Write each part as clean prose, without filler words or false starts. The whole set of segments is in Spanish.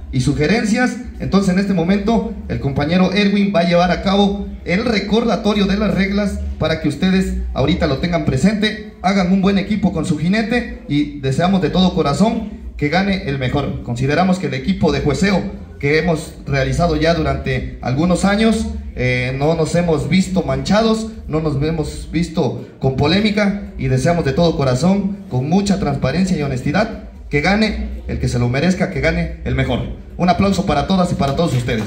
y sugerencias. Entonces en este momento el compañero Erwin va a llevar a cabo el recordatorio de las reglas para que ustedes ahorita lo tengan presente, hagan un buen equipo con su jinete y deseamos de todo corazón que gane el mejor. Consideramos que el equipo de jueceo que hemos realizado ya durante algunos años, no nos hemos visto manchados, no nos hemos visto con polémica y deseamos de todo corazón, con mucha transparencia y honestidad, que gane el que se lo merezca, que gane el mejor. Un aplauso para todas y para todos ustedes.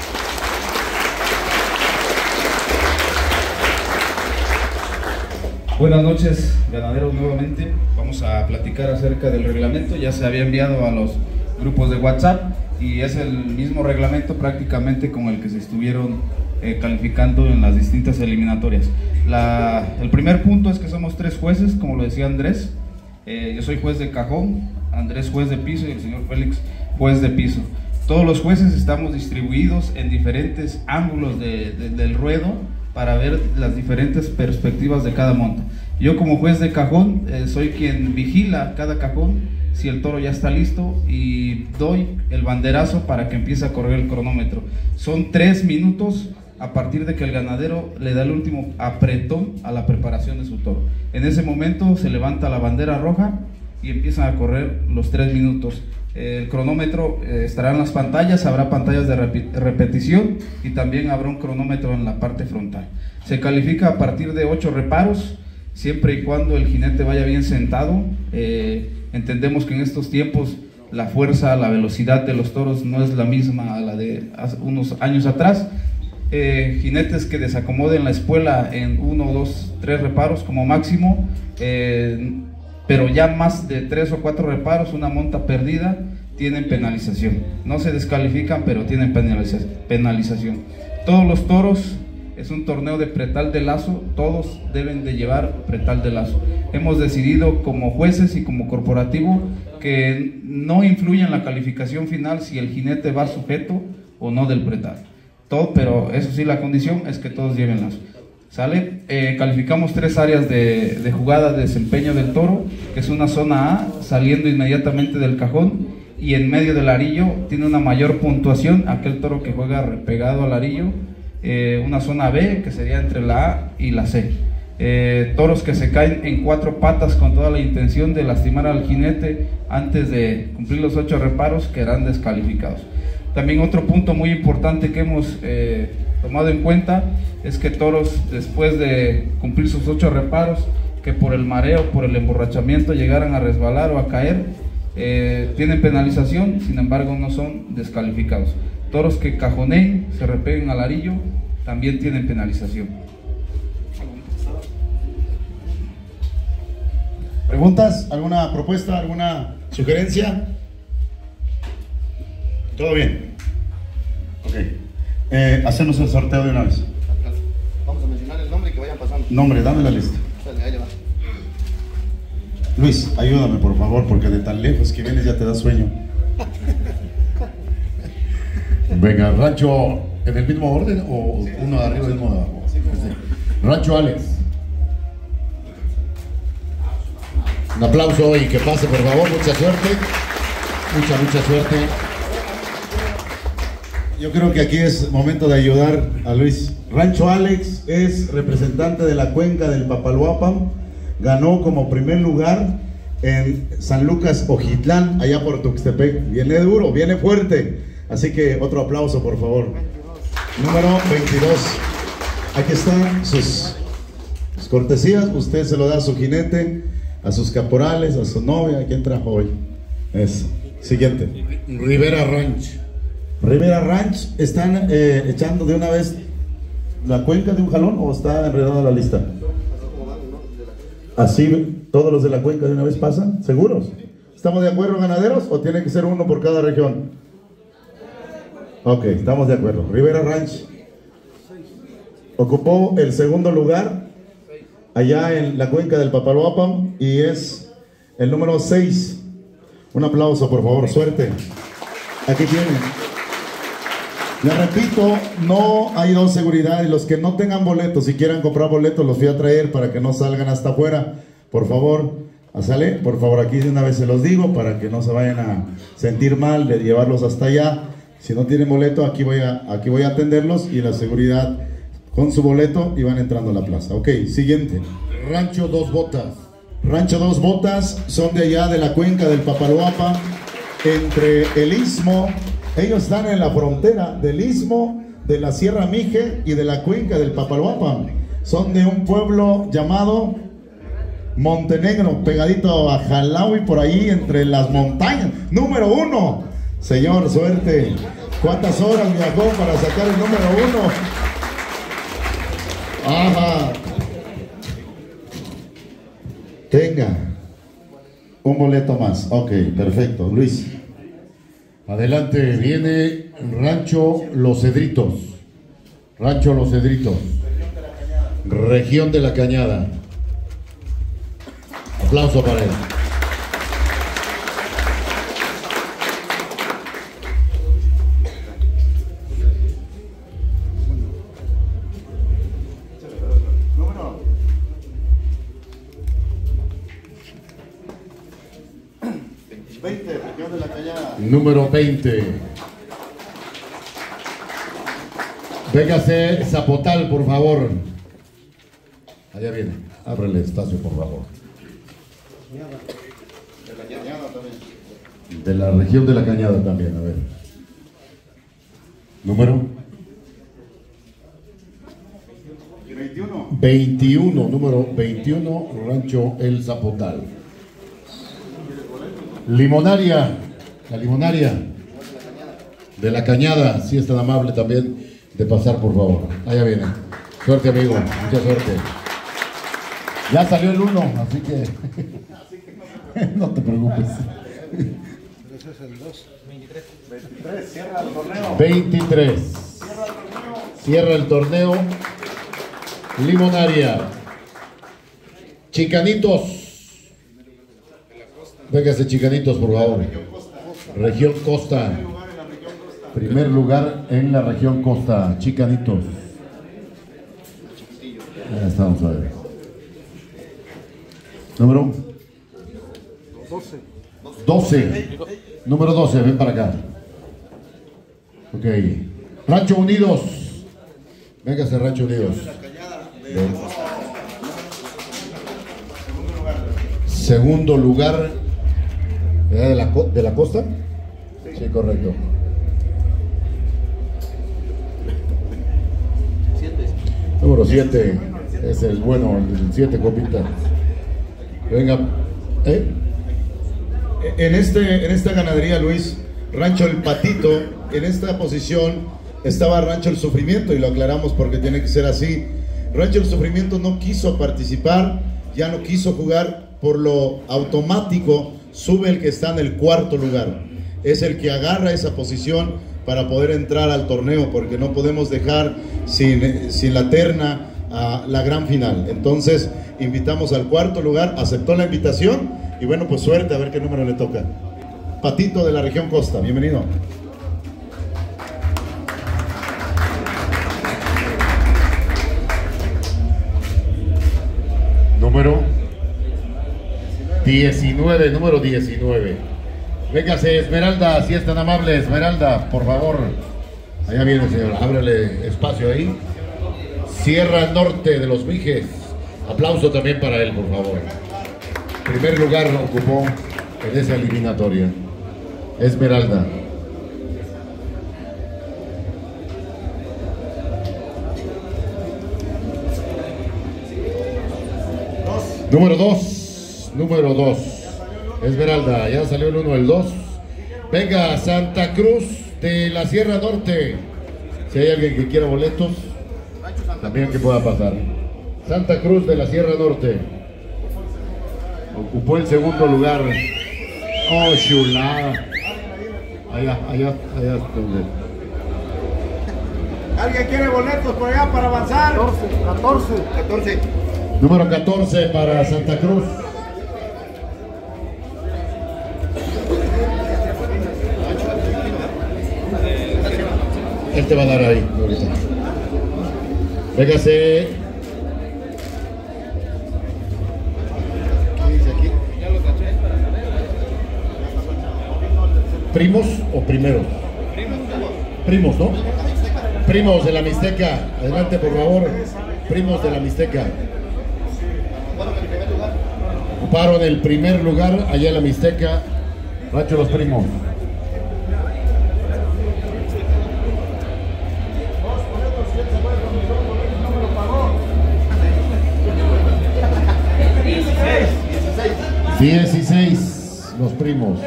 Buenas noches, ganaderos, nuevamente. Vamos a platicar acerca del reglamento. Ya se había enviado a los grupos de WhatsApp y es el mismo reglamento prácticamente con el que se estuvieron calificando en las distintas eliminatorias. El primer punto es que somos 3 jueces, como lo decía Andrés. Yo soy juez de cajón, Andrés juez de piso y el señor Félix juez de piso. Todos los jueces estamos distribuidos en diferentes ángulos del ruedo para ver las diferentes perspectivas de cada monta. Yo como juez de cajón soy quien vigila cada cajón si el toro ya está listo y doy el banderazo para que empiece a correr el cronómetro. Son 3 minutos a partir de que el ganadero le da el último apretón a la preparación de su toro. En ese momento se levanta la bandera roja y empiezan a correr los 3 minutos. El cronómetro estará en las pantallas, habrá pantallas de repetición y también habrá un cronómetro en la parte frontal. Se califica a partir de 8 reparos, siempre y cuando el jinete vaya bien sentado. Entendemos que en estos tiempos la fuerza, la velocidad de los toros no es la misma a la de hace unos años atrás. Jinetes que desacomoden la espuela en 1, 2, 3 reparos como máximo, pero ya más de 3 o 4 reparos, una monta perdida, tienen penalización. No se descalifican, pero tienen penalización. Todos los toros, es un torneo de pretal de lazo, todos deben de llevar pretal de lazo. Hemos decidido como jueces y como corporativo que no influye en la calificación final si el jinete va sujeto o no del pretal. Todo, pero eso sí, la condición es que todos lleven lazo. ¿Sale? Calificamos 3 áreas de jugada de desempeño del toro, que es una zona A, saliendo inmediatamente del cajón, y en medio del arillo tiene una mayor puntuación aquel toro que juega repegado al arillo. Una zona B, que sería entre la A y la C. Toros que se caen en 4 patas con toda la intención de lastimar al jinete antes de cumplir los 8 reparos, quedarán descalificados. También otro punto muy importante que hemos tomado en cuenta es que toros, después de cumplir sus 8 reparos, que por el mareo, por el emborrachamiento llegaran a resbalar o a caer, tienen penalización, sin embargo no son descalificados. Toros que cajoneen, se repeguen al arillo, también tienen penalización. ¿Preguntas? ¿Alguna propuesta? ¿Alguna sugerencia? ¿Todo bien? Ok. Hacemos el sorteo de una vez. Vamos a mencionar el nombre y que vayan pasando. Nombre, dame la lista. Ahí le va. Luis, ayúdame por favor, porque de tan lejos que vienes ya te da sueño. Venga, Rancho, ¿en el mismo orden o sí, uno de arriba y uno de abajo? Sí, Rancho Alex. Un aplauso y que pase por favor, mucha suerte. Mucha suerte. Yo creo que aquí es momento de ayudar a Luis. Rancho Alex es representante de la cuenca del Papaloapan. Ganó como primer lugar en San Lucas Ojitlán, allá por Tuxtepec. Viene duro, viene fuerte. Así que otro aplauso, por favor. 22. Número 22. Aquí están sus cortesías. Usted se lo da a su jinete, a sus caporales, a su novia. ¿A quién trajo hoy? Eso. Siguiente. Rivera Ranch. Rivera Ranch. ¿Están echando de una vez la cuenca de un jalón o está enredada la lista? ¿Así todos los de la cuenca de una vez pasan? ¿Seguros? ¿Estamos de acuerdo, ganaderos? ¿O tiene que ser uno por cada región? Ok, estamos de acuerdo. Rivera Ranch ocupó el segundo lugar allá en la cuenca del Papaloapan y es el número 6. Un aplauso, por favor, suerte. Aquí tienen. Les repito, no hay dos seguridades. Los que no tengan boletos, si quieran comprar boletos, los voy a traer para que no salgan hasta afuera. Por favor, ¿Sale? Por favor, aquí de una vez se los digo para que no se vayan a sentir mal de llevarlos hasta allá. Si no tienen boleto, aquí voy a atenderlos y la seguridad con su boleto y van entrando a la plaza. Ok, siguiente. Rancho Dos Botas. Rancho Dos Botas son de allá de la cuenca del Papaloapa, entre el Istmo. Ellos están en la frontera del Istmo, de la Sierra Mije y de la cuenca del Papaloapa. Son de un pueblo llamado Montenegro, pegadito a Jalaui, por ahí entre las montañas. Número 1. Señor, suerte. ¿Cuántas horas viajó para sacar el número 1? Ajá. Tenga un boleto más. Ok, perfecto. Luis. Adelante, viene Rancho Los Cedritos. Rancho Los Cedritos. Región de la Cañada. Aplauso para él. Número 20. Véngase Zapotal, por favor. Allá viene. Ábrele espacio, por favor. De la región de la Cañada también, a ver. Número 21, número 21, Rancho El Zapotal. Limonaria, la Limonaria de la Cañada, si es tan amable también de pasar, por favor. Allá viene. Suerte, amigo, mucha suerte. Ya salió el 1, así que no te preocupes. Ese es el 2. 23, cierra el torneo. 23. Cierra el torneo. Limonaria. Chicanitos. Véngase, Chicanitos, por favor. Región Costa. Primer lugar en la región Costa. Chicanitos. Ya estamos a ver. Número 12. Número 12, ven para acá. Ok. Rancho Unidos. Véngase, Rancho Unidos. Ven. Segundo lugar. ¿De la costa? Sí, correcto. Número 7. Es el bueno, el 7, copita. Venga. En esta ganadería, Luis, Rancho El Patito, en esta posición estaba Rancho El Sufrimiento, y lo aclaramos porque tiene que ser así. Rancho El Sufrimiento no quiso participar, ya no quiso jugar, por lo automático sube el que está en el cuarto lugar. Es el que agarra esa posición para poder entrar al torneo, porque no podemos dejar sin la terna a la gran final. Entonces invitamos al cuarto lugar, aceptó la invitación y bueno, pues suerte, a ver qué número le toca. Patito de la región Costa, bienvenido. Número 19, número 19. Véngase, Esmeralda, si es tan amable, Esmeralda, por favor. Allá viene, señor, ábrele espacio ahí. Sierra Norte de los Mijes. Aplauso también para él, por favor. Primer lugar ocupó en esa eliminatoria. Esmeralda. Número 2. Número 2. Esmeralda, ya salió el 1, el 2. Venga, Santa Cruz de la Sierra Norte. Si hay alguien que quiera boletos, también que pueda pasar. Santa Cruz de la Sierra Norte. Ocupó el segundo lugar. Oh, chulada. Allá. ¿Alguien quiere boletos por allá para avanzar? 14. Número 14 para Santa Cruz. Él te va a dar ahí ahorita. Véngase. ¿Qué dice aquí? ¿Primos o primeros? Primos, ¿no? Primos de la Mixteca. Adelante, por favor. Primos de la Mixteca. Ocuparon el primer lugar allá en la Mixteca. Rancho Los Primos. $16, Los Primos.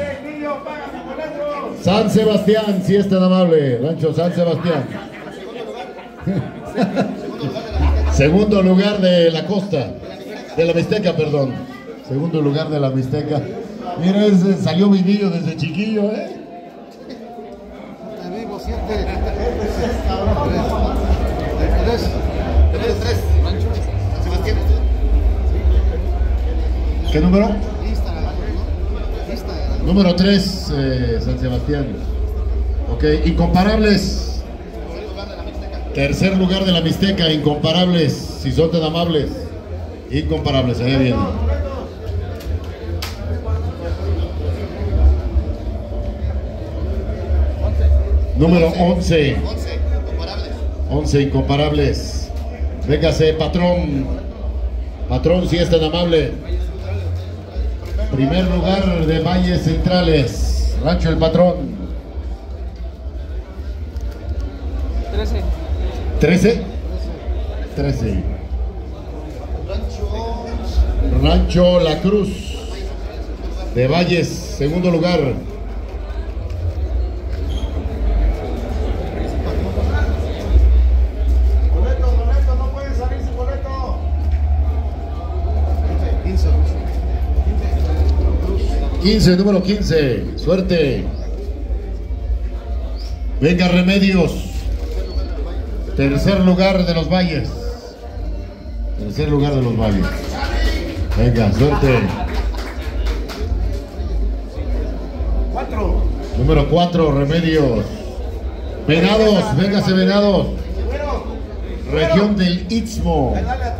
San Sebastián, si es tan amable. Rancho San Sebastián. Segundo lugar de la costa. De la Mixteca, perdón. Segundo lugar de la Mixteca. Mira, ese salió mi niño desde chiquillo, ¿eh? ¿Qué número? Número 3, San Sebastián. Ok, incomparables. Tercer lugar de la Mixteca, incomparables, si son tan amables. Incomparables, allá viene. Número 11. 11 incomparables. Véngase, patrón. Patrón, si es tan amable. Primer lugar de Valles Centrales. Rancho El Patrón. 13. 13. Rancho La Cruz de Valles, segundo lugar. Boleto, no pueden salir sin boleto. 15, número 15. Suerte. Venga, Remedios. Tercer lugar de los Valles. Tercer lugar de los Valles. Venga, suerte. 4. Número 4, Remedios. Venados, véngase, Venados. Región del Istmo.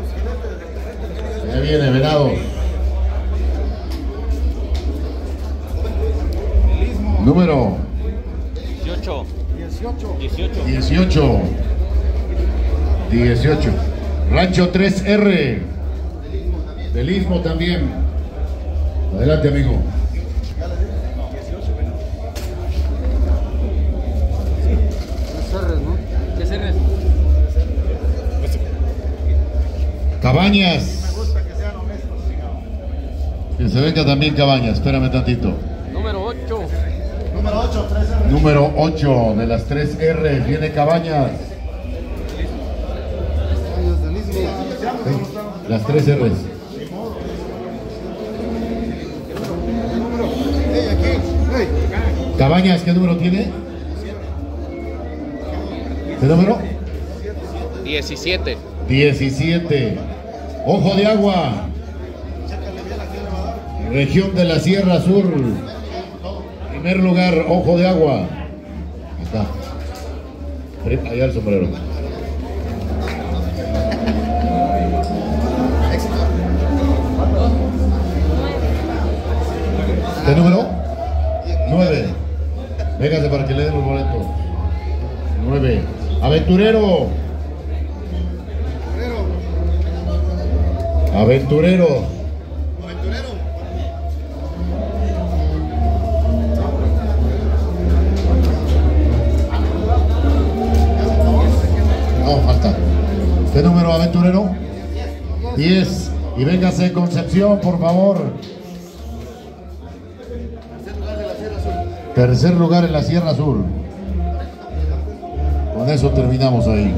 Ya viene, Venados. Número 18. Rancho 3R. Del Istmo también. Adelante, amigo. Cabañas. Que se venga también Cabañas. Espérame tantito. Número 8. Número 8 de las 3R. Viene Cabañas. Las 3 R's. Cabañas, ¿qué número tiene? ¿Qué número? 17. 17. Ojo de Agua. Región de la Sierra Sur. Primer lugar, Ojo de Agua. Ahí está. Allá el sombrero. ¿Qué número? 9. Véngase para que le den los boletos. 9. Aventurero. Aventurero. No, falta. ¿Qué número, Aventurero? 10. Y véngase, Concepción, por favor. Tercer lugar en la Sierra Sur. Con eso terminamos ahí.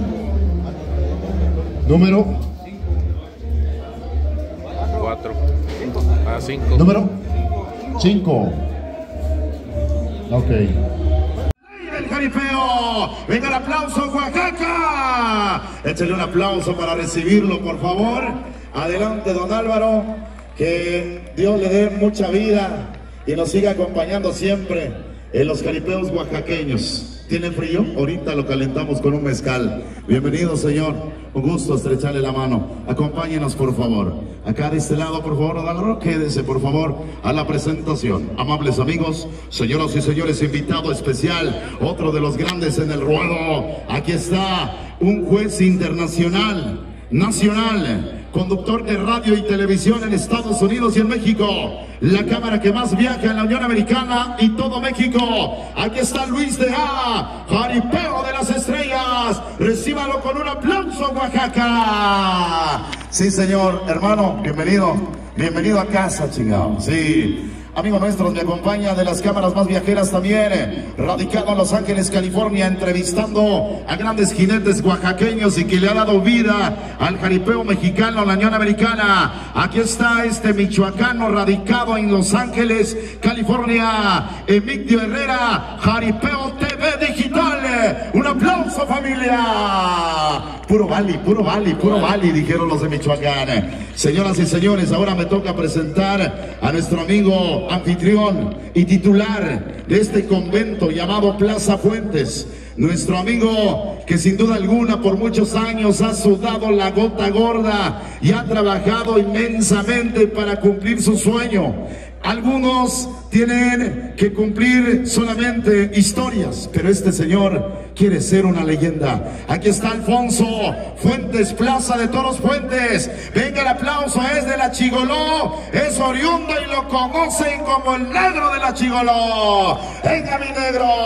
Número 4. 5. Número 5. Ok. El jaripeo. Venga el aplauso, Oaxaca. Échale un aplauso para recibirlo, por favor. Adelante, don Álvaro. Que Dios le dé mucha vida y nos siga acompañando siempre en los jaripeos oaxaqueños. ¿Tiene frío? Ahorita lo calentamos con un mezcal. Bienvenido, señor. Un gusto estrecharle la mano. Acompáñenos, por favor. Acá de este lado, por favor, Adalro, quédese, por favor, a la presentación. Amables amigos, señoras y señores, invitado especial, otro de los grandes en el ruedo. Aquí está un juez internacional, nacional, conductor de radio y televisión en Estados Unidos y en México, la cámara que más viaja en la Unión Americana y todo México. Aquí está Luis de A, Jaripeo de las Estrellas. Recíbalo con un aplauso, Oaxaca. Sí, señor, hermano, bienvenido, bienvenido a casa, chingado. Sí. Amigos nuestros, me acompaña de las cámaras más viajeras también, radicado en Los Ángeles, California, entrevistando a grandes jinetes oaxaqueños y que le ha dado vida al jaripeo mexicano, a la Unión Americana. Aquí está este michoacano radicado en Los Ángeles, California, Emigdio Herrera, Jaripeo TV Digital. Un aplauso, familia. Puro Vali, dijeron los de Michoacán. Señoras y señores, ahora me toca presentar a nuestro amigo anfitrión y titular de este convento llamado Plaza Fuentes. Nuestro amigo que sin duda alguna por muchos años ha sudado la gota gorda y ha trabajado inmensamente para cumplir su sueño. Algunos tienen que cumplir solamente historias, pero este señor quiere ser una leyenda. Aquí está Alfonso Fuentes, Plaza de Toros Fuentes. Venga el aplauso, es de la Chigoló, es oriundo y lo conocen como el negro de la Chigoló. Venga, mi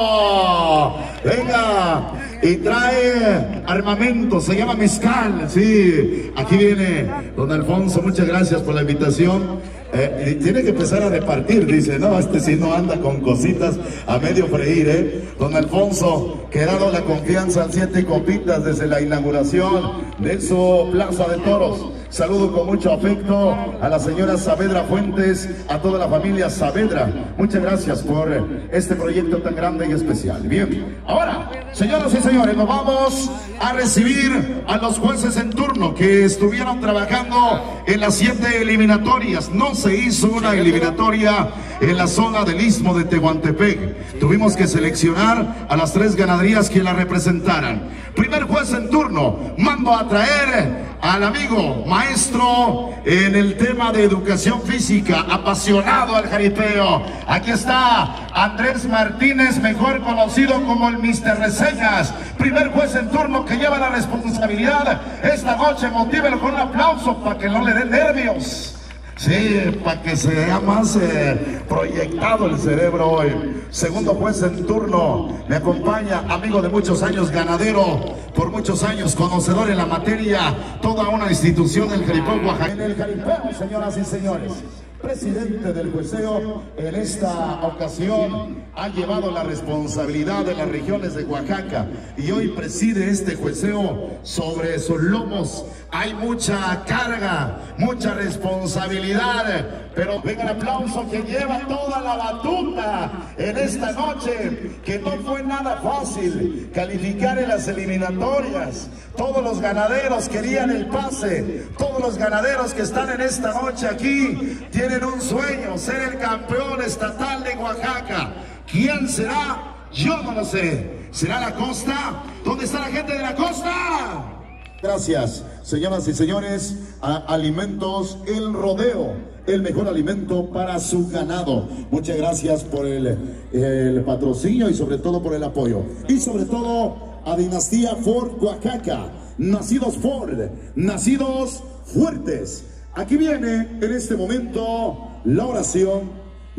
negro, venga. Y trae armamento, se llama mezcal, sí. Aquí viene don Alfonso, muchas gracias por la invitación. Tiene que empezar a repartir, dice, no, este sí no anda con cositas a medio freír, Don Alfonso, que ha dado la confianza a 7 copitas desde la inauguración de su Plaza de Toros. Saludo con mucho afecto a la señora Saavedra Fuentes, a toda la familia Saavedra. Muchas gracias por este proyecto tan grande y especial. Bien, ahora, señoras y señores, nos vamos a recibir a los jueces en turno que estuvieron trabajando en las 7 eliminatorias. No se hizo una eliminatoria en la zona del Istmo de Tehuantepec. Tuvimos que seleccionar a las 3 ganaderías que la representaran. Primer juez en turno, mando a traer al amigo maestro en el tema de educación física, apasionado al jaripeo. Aquí está Andrés Martínez, mejor conocido como el Mister Reseñas. Primer juez en turno que lleva la responsabilidad esta noche. Motívelo con un aplauso para que no le den nervios. Sí, para que se vea más proyectado el cerebro hoy. Segundo juez en turno, me acompaña, amigo de muchos años, ganadero, por muchos años, conocedor en la materia, toda una institución del jaripeo Oaxaca. En el jaripeo, señoras y señores, presidente del jueceo en esta ocasión ha llevado la responsabilidad de las regiones de Oaxaca y hoy preside este jueceo sobre sus lomos. Hay mucha carga, mucha responsabilidad, pero venga el aplauso que lleva toda la batuta en esta noche, que no fue nada fácil calificar en las eliminatorias. Todos los ganaderos querían el pase, todos los ganaderos que están en esta noche aquí tienen un sueño, ser el campeón estatal de Oaxaca. ¿Quién será? Yo no lo sé. ¿Será la costa? ¿Dónde está la gente de la costa? Gracias, señoras y señores, a Alimentos El Rodeo, el mejor alimento para su ganado. Muchas gracias por el patrocinio y sobre todo por el apoyo. Y sobre todo a Dinastía Ford Oaxaca, nacidos Ford, nacidos fuertes. Aquí viene en este momento la oración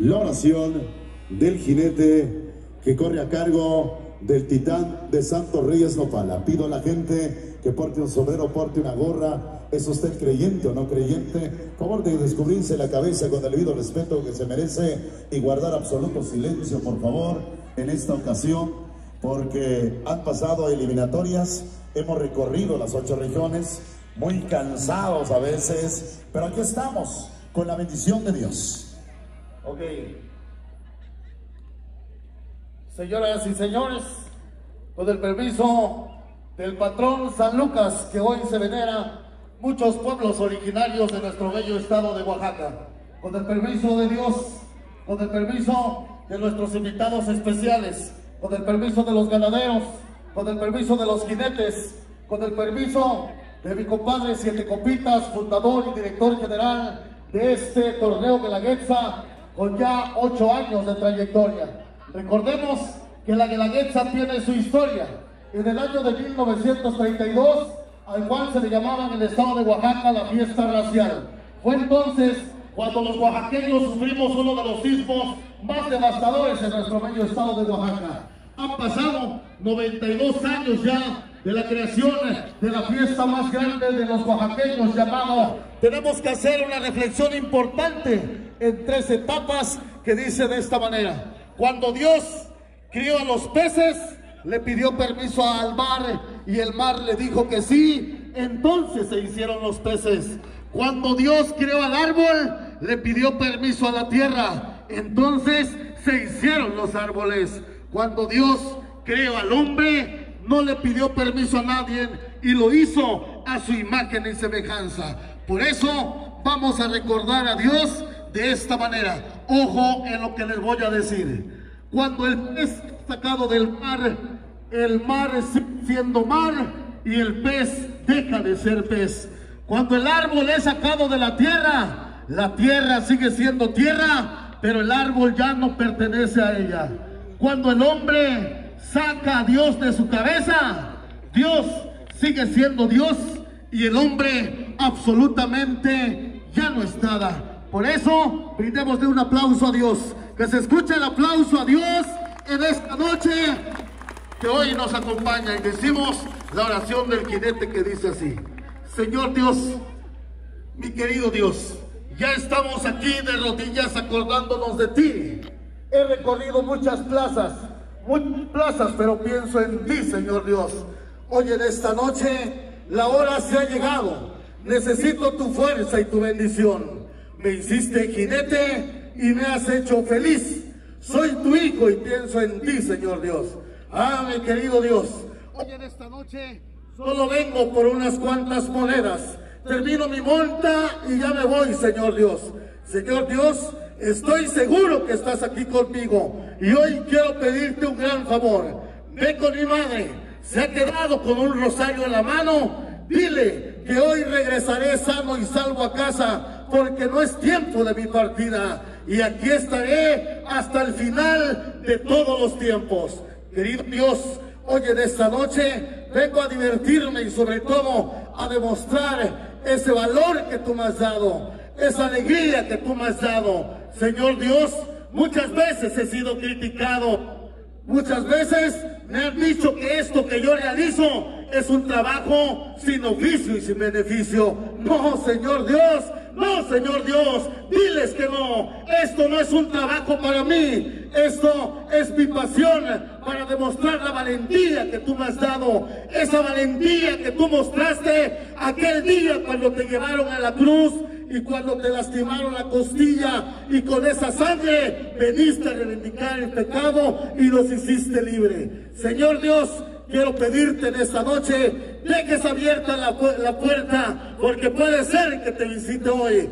del jinete que corre a cargo del titán de Santos Reyes Nopala. Pido a la gente que porte un sombrero, porte una gorra. ¿Es usted creyente o no creyente? Por favor de descubrirse la cabeza con el debido respeto que se merece y guardar absoluto silencio, por favor, en esta ocasión, porque han pasado eliminatorias, hemos recorrido las 8 regiones, muy cansados a veces, pero aquí estamos con la bendición de Dios. Ok. Señoras y señores, con el permiso del patrón San Lucas, que hoy se venera muchos pueblos originarios de nuestro bello estado de Oaxaca, con el permiso de Dios, con el permiso de nuestros invitados especiales, con el permiso de los ganaderos, con el permiso de los jinetes, con el permiso de mi compadre Siete Copitas, fundador y director general de este torneo Guelaguetza, con ya 8 años de trayectoria. Recordemos que la Guelaguetza tiene su historia. En el año de 1932, al cual se le llamaba en el estado de Oaxaca la fiesta racial. Fue entonces cuando los oaxaqueños sufrimos uno de los sismos más devastadores en nuestro bello estado de Oaxaca. Han pasado 92 años ya de la creación de la fiesta más grande de los oaxaqueños, llamado. Tenemos que hacer una reflexión importante en 3 etapas que dice de esta manera: cuando Dios crió a los peces, le pidió permiso al mar y el mar le dijo que sí, entonces se hicieron los peces. Cuando Dios creó al árbol, le pidió permiso a la tierra, entonces se hicieron los árboles. Cuando Dios creó al hombre, no le pidió permiso a nadie y lo hizo a su imagen y semejanza. Por eso vamos a recordar a Dios de esta manera. Ojo en lo que les voy a decir. Cuando el pez es sacado del mar, el mar sigue siendo mar y el pez deja de ser pez. Cuando el árbol es sacado de la tierra sigue siendo tierra, pero el árbol ya no pertenece a ella. Cuando el hombre saca a Dios de su cabeza, Dios sigue siendo Dios y el hombre absolutamente ya no es nada. Por eso brindemos de un aplauso a Dios. Que se escuche el aplauso a Dios en esta noche que hoy nos acompaña, y decimos la oración del jinete que dice así: Señor Dios, mi querido Dios, ya estamos aquí de rodillas acordándonos de ti. He recorrido muchas plazas, pero pienso en ti, Señor Dios. Hoy en esta noche la hora se ha llegado. Necesito tu fuerza y tu bendición. Me hiciste jinete y me has hecho feliz. Soy tu hijo y pienso en ti, Señor Dios. Ah, mi querido Dios, hoy en esta noche solo vengo por unas cuantas monedas. Termino mi monta y ya me voy, Señor Dios. Señor Dios, estoy seguro que estás aquí conmigo y hoy quiero pedirte un gran favor. Ve con mi madre, se ha quedado con un rosario en la mano. Dile que hoy regresaré sano y salvo a casa, porque no es tiempo de mi partida y aquí estaré hasta el final de todos los tiempos. Querido Dios, hoy en esta noche vengo a divertirme y sobre todo a demostrar ese valor que tú me has dado, esa alegría que tú me has dado. Señor Dios, muchas veces he sido criticado, muchas veces me han dicho que esto que yo realizo es un trabajo sin oficio y sin beneficio. No, Señor Dios, no, Señor Dios, diles que no. Esto no es un trabajo para mí, esto es mi pasión para demostrar la valentía que tú me has dado, esa valentía que tú mostraste aquel día cuando te llevaron a la cruz y cuando te lastimaron la costilla y con esa sangre veniste a reivindicar el pecado y nos hiciste libre. Señor Dios, quiero pedirte en esta noche, dejes abierta la puerta, porque puede ser que te visite hoy.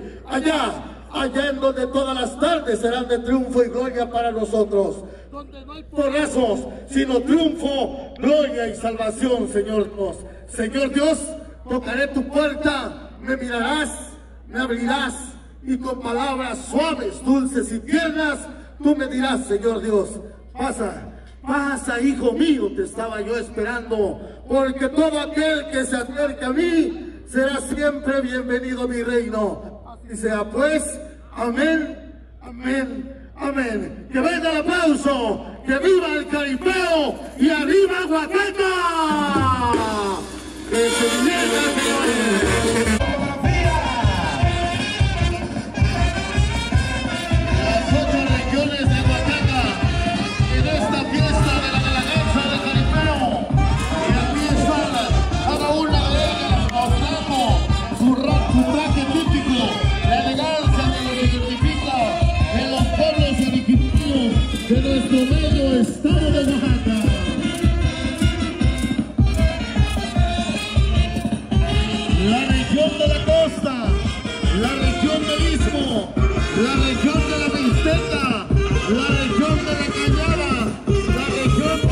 Allá en donde todas las tardes serán de triunfo y gloria para nosotros. Donde no hay porrazos, sino triunfo, gloria y salvación, Señor Dios. Señor Dios, tocaré tu puerta, me mirarás, me abrirás, y con palabras suaves, dulces y tiernas, tú me dirás, Señor Dios, pasa. Pasa, hijo mío, te estaba yo esperando, porque todo aquel que se acerque a mí será siempre bienvenido a mi reino. Así sea pues, amén, amén, amén. Que venga el aplauso, que viva el caripeo y arriba Oaxaca. Que se divierta, señores. De nuestro bello estado de Oaxaca. La región de la costa, la región del istmo, la región de la Mixteca, la región de la Cañada, la región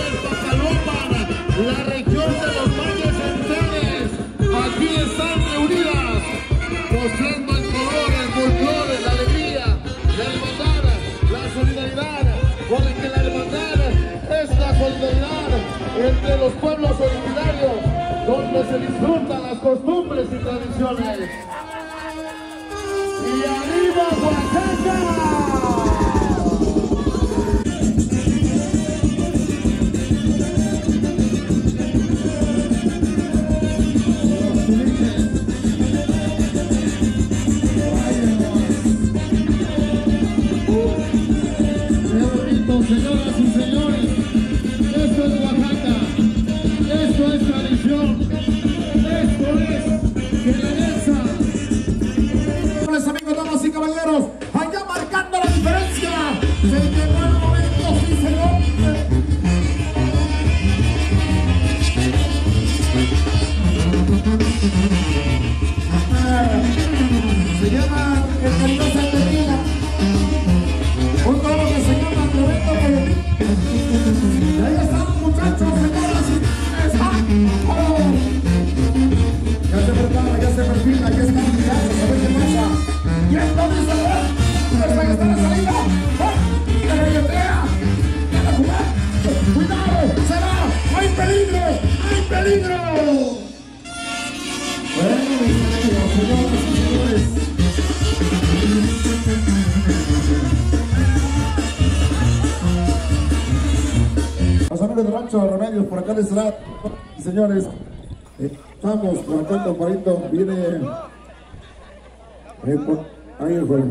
donde se disfrutan las costumbres y tradiciones. ¡Y arriba Oaxaca! Señoras y señores, esto es Oaxaca, esto es tradición, esto es belleza. Amigos, damas y caballeros, allá marcando la diferencia, se llegó el momento, sí señor. Se llama el cariñoso Angelina, un toro que se llama Roberto Coyotín. Y ahí están los muchachos, señoras y señores. Ya se prepara, ya se perfila, ya están muchachos, a ver qué pasa. Y entonces, esta está la salida. ¡Que reguetea! ¡Que la jugar! ¡Cuidado! ¡Se va! ¡Hay peligro! ¡Hay peligro! Bueno, mis amigos, señoras y señores. Los amigos de Rancho Remedios, por acá les será, señores, estamos por acá, compadrito, viene ahí el juego.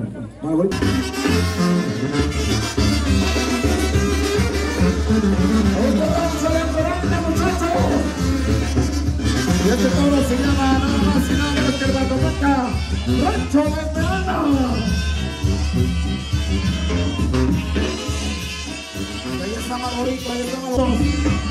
Y este toro se llama nada más y nada menos que el Bartotoca, Rancho de Esmeralda. Ahí está Margarito, ahí está Margarito.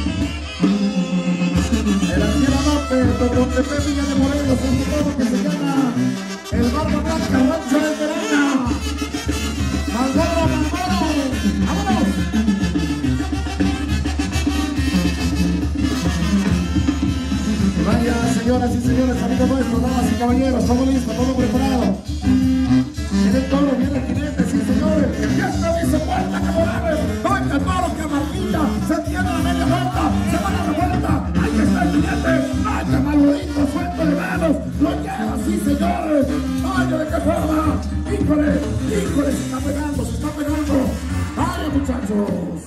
En la Sierra Norte, donde Pepe Villa de Morelos, un toro que se llama el Barba Blanca, Rancho de Esmeralda. ¡Mangoro, Mangoro! ¡Vámonos! Vaya, señoras y señores, amigos nuestros, damas y caballeros, todo listo, todo preparado. Viene el toro, viene el jinete, sí señores. Ya está, dice Puerta Caporales. Vaya toro que marquilla, se tiene la media vuelta, se va a la vuelta. Ahí está el jinete. Vaya maludito, suelto de manos. Lo lleva, sí señores. Vaya, de qué forma. Híjole, híjole, se está pegando, se está pegando. Vaya muchachos.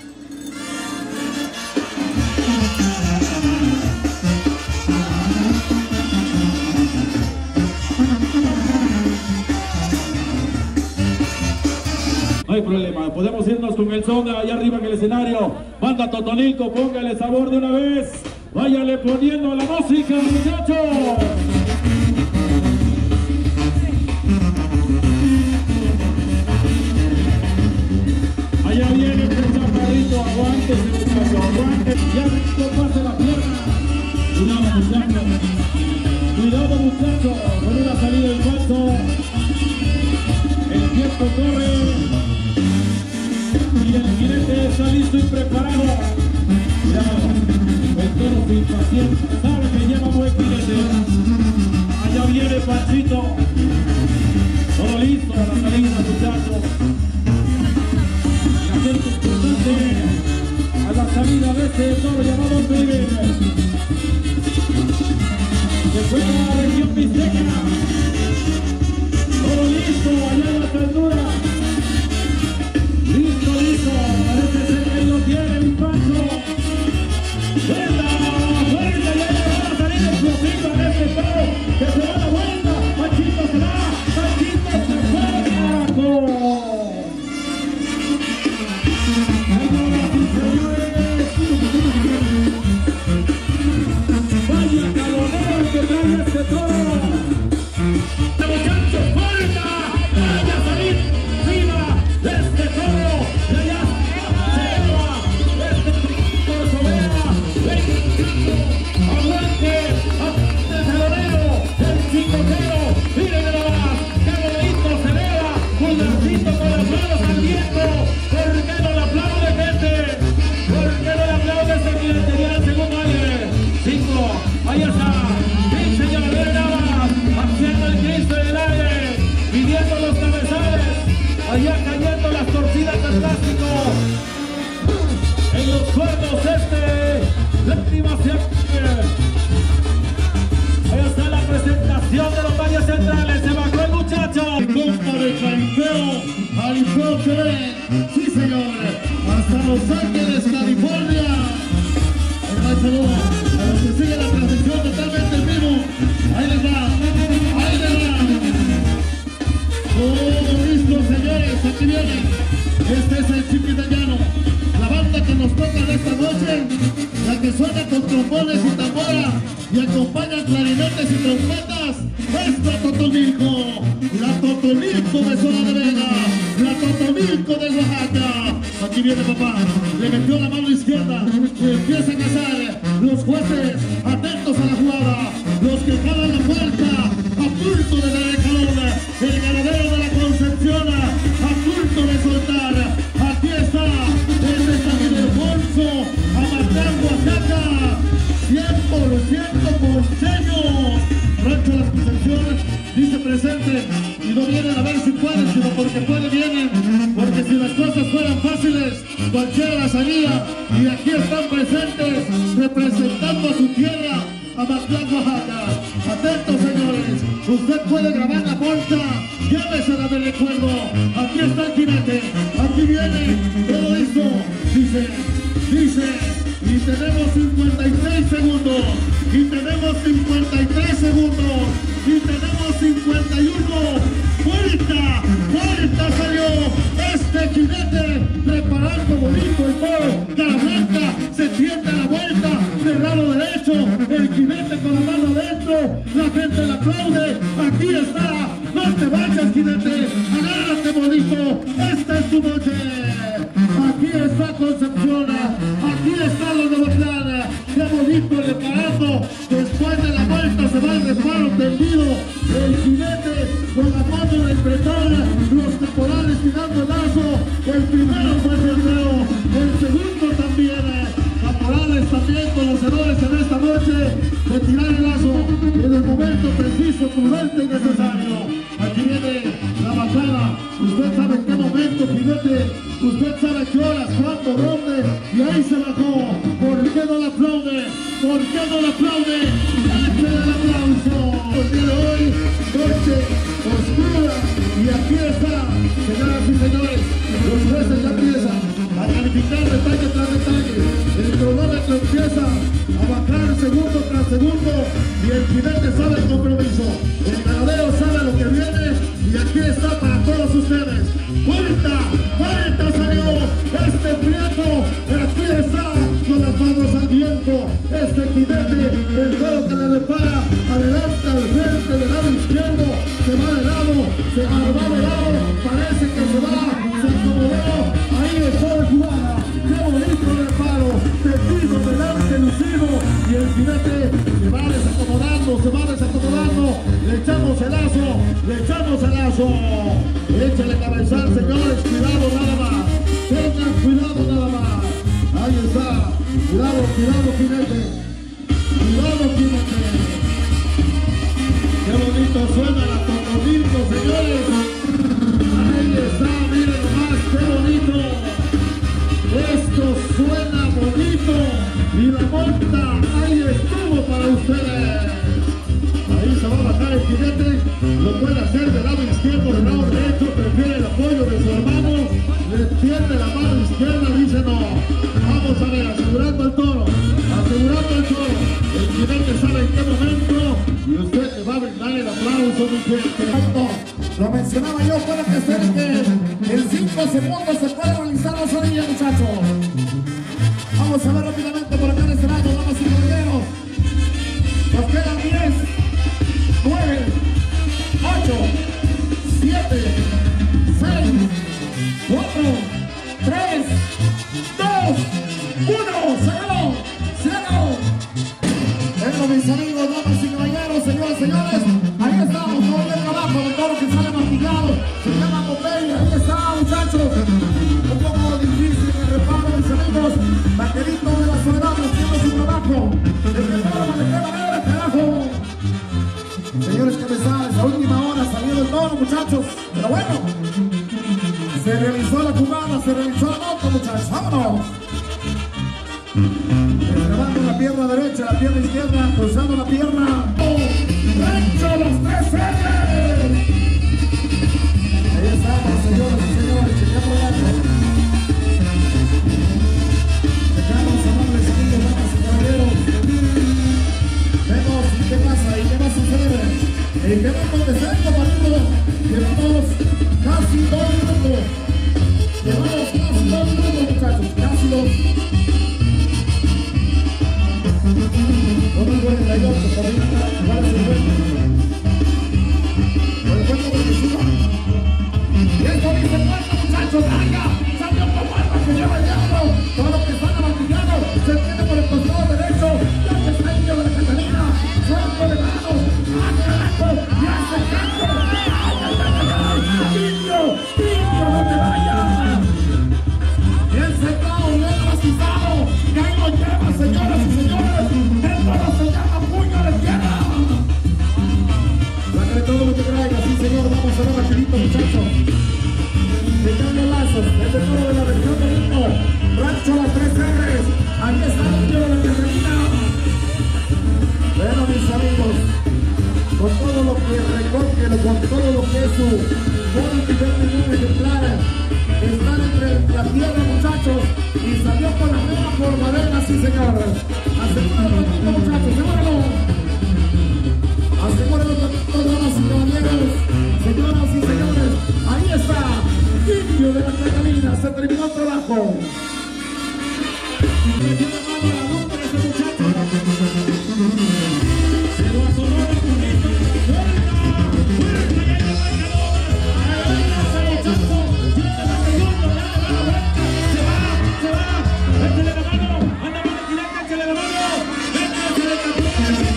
No hay problema, podemos irnos con el son allá arriba en el escenario. Banda Totonilco, póngale sabor de una vez. Váyale poniendo la música, muchachos. Allá viene el chaparrito, aguántese muchachos, aguántese. Ya no pase la pierna. Cuidado muchachos, cuidado muchachos, con una salida del falso. El tiempo corre y el jinete está listo y preparado. Cuidado, el toro se impacienta, sabe que lleva buen jinete. Allá viene Panchito, todo listo para la salida, muchachos. La gente importante a la salida de este toro llamado Pibe. Se fue a la región mixteca. Todo listo, allá en la ternura. Listo, listo. Parece ser que ahí lo tiene mi Pancho. ¡Vuelta! ¡Vuelta! Ya va a salir explosiva de este toro. Que se va a la vuelta. Panchito se va. Panchito se fue al carajo. Señoras y señores. Vaya calonero que trae este toro. Ahí está, pinche llamadera nada, haciendo el Cristo en el aire, pidiendo los cabezales, allá cayendo las torcidas del plástico, en los cuernos lágrimas se California, sí señor, hasta Los Ángeles, California. Un gran saludo a los que siguen la transmisión totalmente en vivo. Ahí les va, ahí les va. Todo listo, señores, aquí viene. Este es el Chiquitayano, la banda que nos toca en esta noche, la que suena con trombones y tambora y acompaña clarinetes y trompetas. Es la Totonilco de Zona de Vega, la Totonilco de Oaxaca. Aquí viene papá, le metió la mano izquierda, empieza a cazar. Los jueces atentos a la jugada, los que jalan la puerta, a punto de dar el calor, el ganadero de la Concepción, a punto de soltar. Aquí está, desde San Ildefonso, a Matlán, Oaxaca, 100% ponceños. Rancho Las Concepciones dice presente y no vienen a ver si pueden, sino porque pueden, vienen. Porque si las cosas fueran fáciles, cualquiera las haría. Y aquí están presentes, representando a su tierra, a Matlán, Oaxaca. Atentos, señores, usted puede grabar la bolsa, llévesela de recuerdo. Aquí está el jinete, aquí viene, todo listo. Dice, y tenemos 56 segundos, y tenemos 53 segundos, y tenemos 51. ¡Vuelta salió! Este jinete preparando bonito el toro. Cara blanca, se tiende a la vuelta, del lado derecho, el jinete con la mano adentro, la gente le aplaude. Aquí está, no te vayas, jinete, agárrate bonito, esta es tu noche. Aquí está Concepción, aquí está los de Matlán, qué bonito reparando. Después de la vuelta se va el reparo tendido, el jinete con la mano de enfrentar, los temporales tirando el lazo. El primero fue Guerrero, el segundo también, Caporales también conocedores en esta noche de tirar el lazo en el momento preciso, prudente y necesario. Aquí viene la bajada, usted sabe en qué momento, jinete, usted sabe qué horas, cuándo, dónde, y ahí se bajó. ¿Por qué no le aplaude? ¿Por qué no le aplaude? ¡Este el aplauso! El día de hoy, noche oscura, y aquí está, señoras y señores, los jueces ya empiezan a calificar detalle tras detalle. El cronómetro empieza a bajar segundo tras segundo, y el jinete sabe el compromiso. El ganadero sabe lo que viene, y aquí está para todos ustedes. ¡Vuelta salió! Este prieto, aquí está, con las manos al viento. Este jinete, el juego que le repara, adelante al frente del lado izquierdo, se va de lado, se va de lado, parece que se va, se acomodó, ahí está la jugada, qué bonito reparo, tendido delante lucido, y el jinete se va desacomodando, le echamos el lazo, échale cabezal, señores, cuidado nada más, tengan cuidado nada más, ahí está, cuidado jinete, qué bonito suena la Totonilco, señores, ahí está, miren nomás, qué bonito, esto suena bonito, y la monta, ahí estuvo para ustedes. Ahí se va a bajar el jinete, lo puede hacer del lado izquierdo, del lado derecho, prefiere el apoyo de su hermano, le tiende la mano izquierda, dice no. Vamos a ver, asegurando el toro, el jinete sabe en qué momento, y usted le va a brindar el aplauso, mi gente. Lo mencionaba yo, puede que ser que en 5 segundos se puede realizar las orillas, muchachos. Vamos a ver rápidamente por acá en este lado, damas y caballeros. Nos quedan 10, 9, 8, 7, 6, 4, 3, 2, 1. ¡Se acabó! Bueno, mis amigos, damas y caballeros, señoras y señores, ahí estamos, todo el trabajo de todo lo que sale martillado, se llama Popeye, ahí está, muchachos. Un poco difícil el reparo, mis amigos. Vaquerito de la Soledad haciendo su trabajo. El que todo manejera ver, carajo. Señores, que pesadas, a última hora salió el toro, muchachos. Pero bueno, se realizó la jugada, se realizó la nota, muchachos. ¡Vámonos! Levando la pierna derecha, la pierna izquierda, cruzando la pierna. ¡Rancho Los 3 R's! Ahí está. Vamos, señoras y señores, chequeamos algo. Chequeamos, amables amigos, damas y caballeros. Vemos qué pasa y qué va a suceder. ¿Qué va a acontecer, compadre? Llevamos casi 2 minutos. Llevamos casi 2 minutos, muchachos. Casi 2. 1:48, comienza a jugar el encuentro. Por el cuento defensivo. Y esto dice cuarto, muchachos. ¡Venga! ¡Salió como alma que lleva el diablo! Todo lo que están abatillando se tiene por el costado derecho. Ya que está el niño de la Catalina. Suelto de manos. ¡Ah, carajo! ¡Ya se cansa! ¡Ay, ay, ay, ay! ¡Niño! ¡Niño, no te vayas! Bien sentado, bien asustado. ¡Que ahí lo lleva, señoras y señores! ¡El toro se llama puño de tierra! Sácale todo lo que traiga, sí señor, vamos a ver rapidito, muchachos. Dejando lazos, desde el toro de la región de Lino, Rancho Las 3 R's, ahí está el niño de la Catalina. Bueno, mis amigos, con todo lo que recoge, con todo lo que es su buen nivel ejemplar, están entre la tierra, muchachos, y salió con la mera por madera, sí señor. Asegúralo, muchachos, asegúralo. Asegúralo, damas y caballeros, señoras y señores. Ahí está, Indio de la Catalina, se terminó el trabajo. Metió la mano a la lumbre ese muchacho. Se lo atoró el pulito. ¡Fuerza! ¡Fuerza! ¡Ya le va el calor! ¡Ahí está ese muchacho! ¡Tiene la segunda! ¡Ya le va la vuelta! ¡Se va! ¡Se va! ¡Échale la mano! ¡Anda mal directa! ¡Échale la mano! ¡Échale la mano!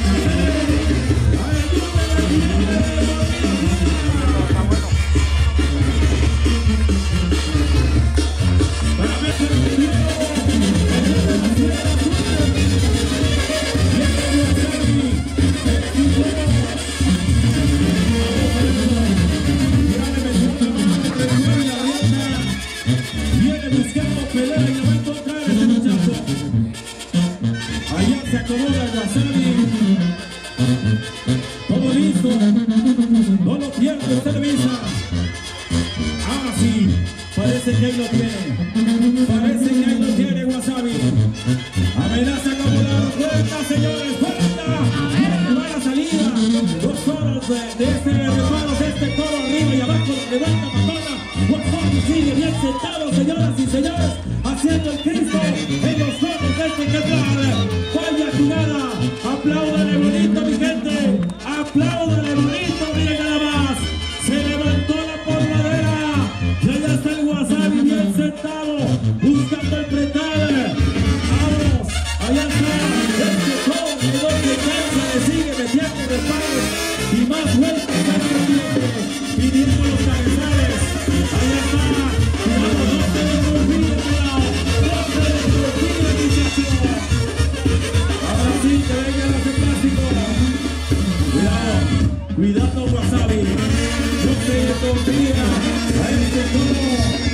Viene buscando pelea y la va a encontrar este muchacho. Allá se acomoda el Wasabi. Todo listo. No lo pierde Televisa. Ahora sí. Parece que ahí lo tiene. Parece que ahí lo tiene Wasabi. Amenaza como la puerta, señores. ¡Puerta! ¡Ahí va la salida! Los toros de este reparo, de este toro arriba y abajo, de vuelta matona. Wasabi sigue bien sentado, señoras y señores, haciendo el Cristo en los toros de este canal. Vaya jugada. Apláudale bonito, mi gente. Apláudale bonito, miren nada más. Se levantó la polvadera. Y allá está el Wasabi bien sentado, buscando el pretal. Vamos, allá está. Este toro que no se cansa, le sigue metiendo de palos y más vueltas cada tiempo, pidiendo los cabezales. Allá está. Cuidado, no se les olvide, cuidado. No se les olvide, muchachos. Ahora sí, que venga el clásico. Cuidado, cuidado, Wasabi. No se le confía a este toro.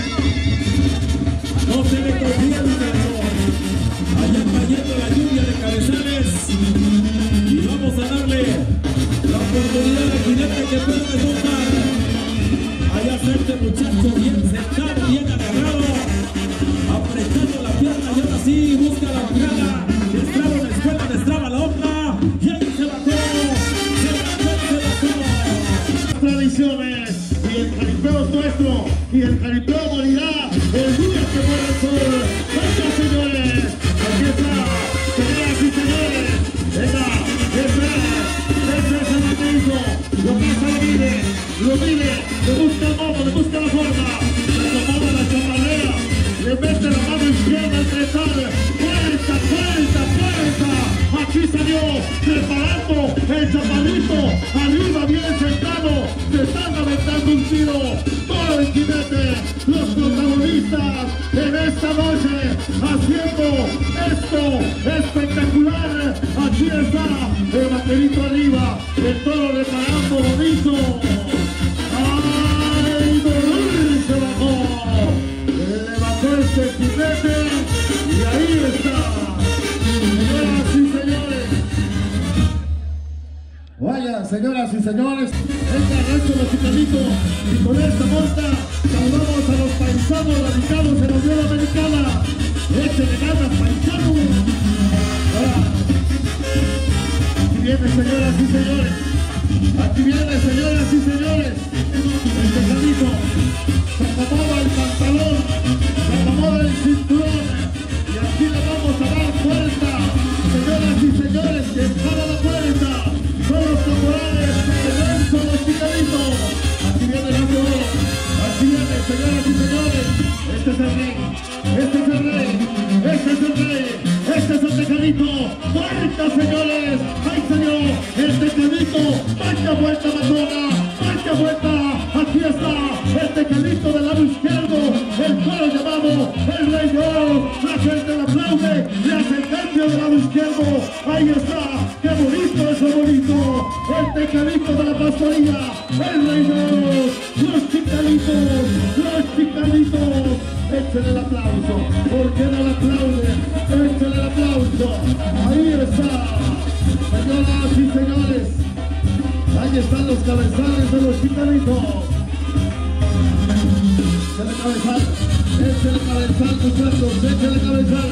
No se le confía, muchachos. Allá cayendo la lluvia de cabezales. Y vamos a darle la oportunidad al jinete que puede desmontar. Allá está este muchacho bien sentado, bien agarrado, apretando la pierna y ahora sí busca la bajada. Destraba una escuela, destraba la otra y ahí se bajó. Tradiciones y el jaripeo es nuestro y el jaripeo morirá el día que muera el sol. Venga, señores, aquí está, señoras y señores, venga, ese es el baterismo. Lo pasa, lo vive, le busca el modo, le busca la forma, le acomoda la chaparrera, le mete la mano izquierda al tretar. Fuerza, fuerza, fuerza. Aquí salió preparando el chaparrito, arriba bien sentado, se están aventando un tiro. Todo el jinete, los protagonistas en esta noche, haciendo esto espectacular. Aquí está el vaquerito arriba, el toro reparando bonito. ¡Ay, dolor! Se bajó, le bajó este jinete y ahí está. Señoras y señores, Vaya, señoras y señores, el Rancho Los Chicanitos, y con esta monta Saludamos a los paisanos radicados en la Unión Americana. Échenle ganas, paisanos. Aquí viene, señoras y señores. Aquí viene, señoras y señores. El tejadito. Se acomoda el pantalón. Se acomoda el cinturón. Y aquí le vamos a dar fuerza. Señoras y señores, que para la puerta son los caporales de Renzo, los Chicalitos. Aquí viene el oro. Aquí viene, señoras y señores. Este es el rey. Este es el rey. Este es el rey. Este es el tejadito. ¡Vuelta, señores! ¡Ay, señor! ¡El tejadito! ¡Vuelta, vuelta, Madonna! ¡Vuelta, vuelta! Aquí está el tejadito del lado izquierdo. El coro llamado el rey de oro. La gente le aplaude. Le hace el cambio del lado izquierdo. Ahí está. ¡Qué bonito eso, bonito! El tejadito de la pastoría. El rey de oro. Los Chicalitos. Los Chicalitos. Échale el aplauso. ¿Por qué no le aplauden? Échale el aplauso. Ahí está. Señoras y señores. Ahí están los cabezales de los Chicalitos. Échale cabezal. Échale cabezal, muchachos. Échale cabezal.